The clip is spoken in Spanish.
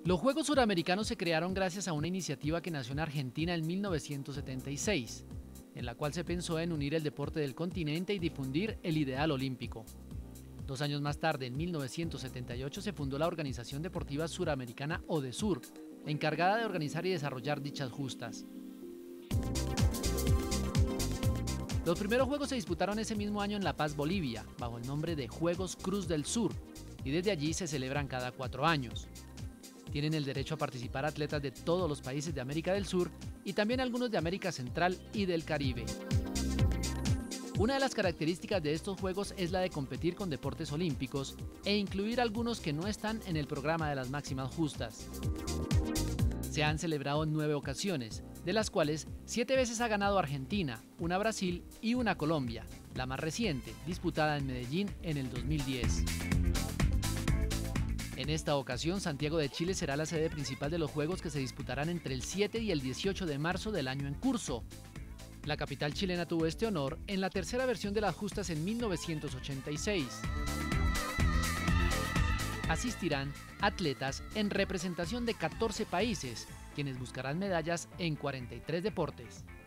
Los Juegos Suramericanos se crearon gracias a una iniciativa que nació en Argentina en 1976, en la cual se pensó en unir el deporte del continente y difundir el ideal olímpico. 2 años más tarde, en 1978, se fundó la Organización Deportiva Suramericana ODESUR, encargada de organizar y desarrollar dichas justas. Los primeros Juegos se disputaron ese mismo año en La Paz, Bolivia, bajo el nombre de Juegos Cruz del Sur, y desde allí se celebran cada 4 años. Tienen el derecho a participar atletas de todos los países de América del Sur y también algunos de América Central y del Caribe. Una de las características de estos Juegos es la de competir con deportes olímpicos e incluir algunos que no están en el programa de las máximas justas. Se han celebrado en 9 ocasiones, de las cuales 7 veces ha ganado Argentina, una Brasil y una Colombia, la más reciente, disputada en Medellín en el 2010. En esta ocasión, Santiago de Chile será la sede principal de los Juegos, que se disputarán entre el 7 y el 18 de marzo del año en curso. La capital chilena tuvo este honor en la tercera versión de las justas en 1986. Asistirán atletas en representación de 14 países, quienes buscarán medallas en 43 deportes.